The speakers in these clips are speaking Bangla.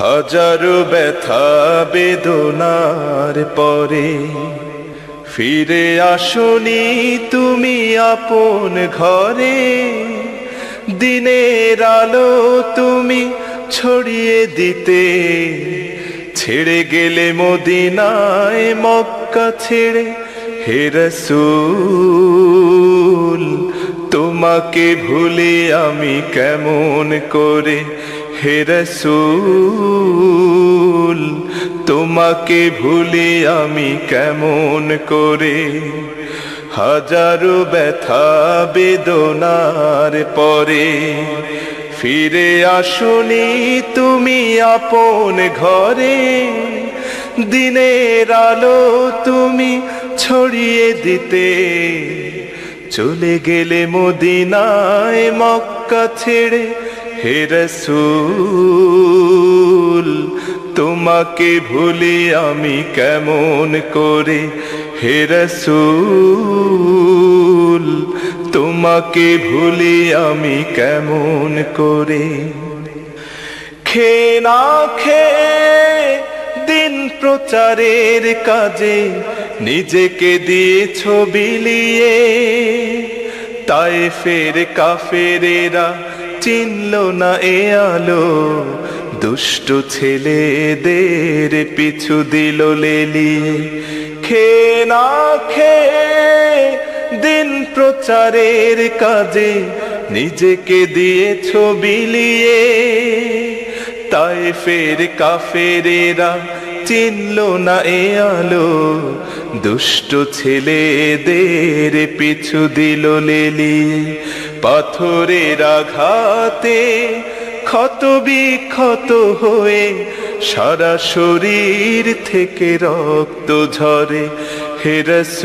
হাজারো ব্যথা বেদনার পরে ফিরে আসনি তুমি আপন ঘরে। দিনের আলো তুমি ছড়িয়ে দিতে ছেড়ে গেলে মদিনায় মক্কা ছেড়ে। হে রাসূল তোমাকে ভুলি আমি কেমন করে। হে রাসূল তোমাকে ভুলি আমি কেমন করে। হাজারো ব্যথা বেদনার পরে ফিরে আসনি তুমি আপন ঘরে। দিনের আলো তুমি ছড়িয়ে দিতে চলে গেলে মদিনায় মক্কা ছেড়ে। হে রাসূল তোমাকে ভুলি আমি কেমন করে। হে রাসূল তোমাকে ভুলি আমি কেমন করে। খেয়ে না খেয়ে দিন প্রচারের কাজে নিজেকে দিয়েছ বিলিয়ে। তায়েফের কাফেরেরা চিনল না এ আলো, দুষ্ট ছেলেদের পিছু দিল লেলিয়ে। খেয়ে না খেয়ে দিন প্রচারের কাজে নিজেকে দিয়েছ বিলিয়ে। তায়েফের কাফেরেরা চিনল না এ আলো, দুষ্ট ছেলেদের পিছু দিল লেলিয়ে। পাথরের আঘাতে ক্ষত বিক্ষত হয়ে সারা শরীর থেকে রক্ত ঝরে। হে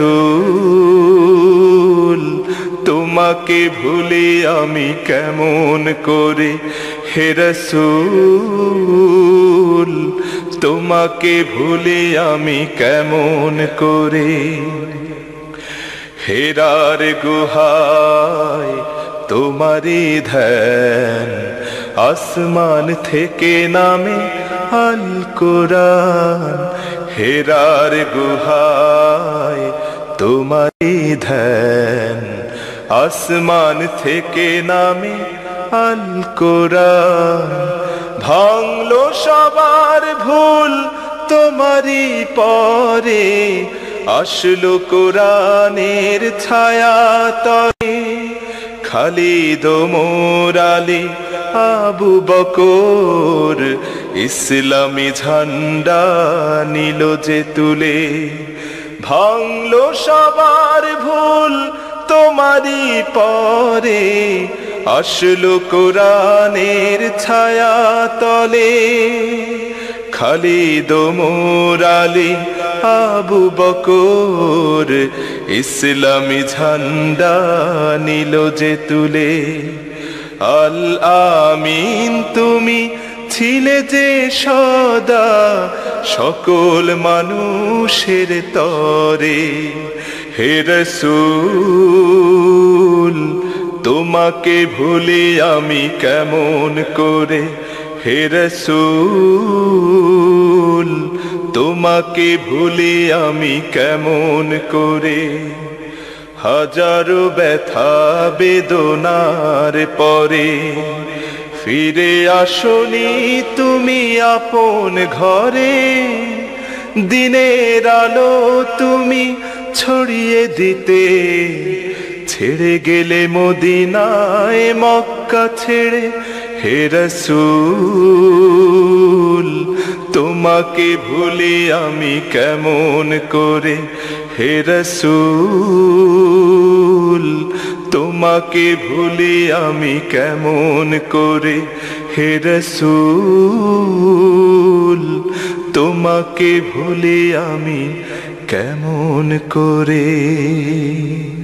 রাসূল তোমাকে ভুলি আমি কেমন করে। হে রাসূল তোমাকে ভুলি আমি কেমন করে। হেরার গুহায় তোমারি ধ্যান, আসমান থেকে নামে আল কোরআন। হেরার গুহায় তোমারি ধ্যান, আসমান থেকে নামে আল কোরআন। ভাঙলো সবার ভুল তোমারি পরে, আসলো কোরআনের ছায়া তরে। খালিদ ওমর আলী আবু বকর ইসলামী ঝান্ডা নিল যে তুলে। ভাঙলো সবার ভুল তোমারি পরে, আসলো কোরআনের ছায়া তলে। খালিদ ওমর আলী আবু বকর ইসলামী ঝান্ডা নিল যে তুলে। আল আমিন তুমি ছিলে যে সদা সকল মানুষের তরে। হে রাসূল তোমাকে ভুলি আমি কেমন করে। হে রাসূল তোমাকে ভুলি আমি কেমন করে। হাজারো ব্যথা বেদনার পরে ফিরে আসনি তুমি আপন ঘরে। দিনের আলো তুমি ছড়িয়ে দিতে ছেড়ে গেলে মদিনায় মক্কা ছেড়ে। হে রাসূল তোমাকে ভুলি আমি কেমন করে। হে রাসূল তোমাকে ভুলি আমি কেমন করে। হে রাসূল তোমাকে ভুলি আমি কেমন করে।